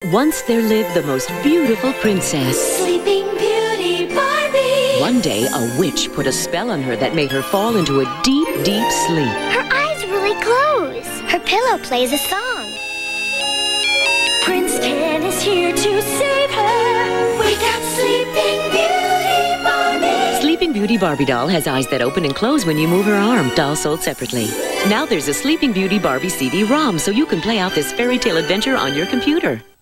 Once there lived the most beautiful princess. Sleeping Beauty Barbie. One day, a witch put a spell on her that made her fall into a deep, deep sleep. Her eyes really close. Her pillow plays a song. Prince Ken is here to save her. Wake up, Sleeping Beauty Barbie. Sleeping Beauty Barbie doll has eyes that open and close when you move her arm. Doll sold separately. Now there's a Sleeping Beauty Barbie CD-ROM, so you can play out this fairy tale adventure on your computer.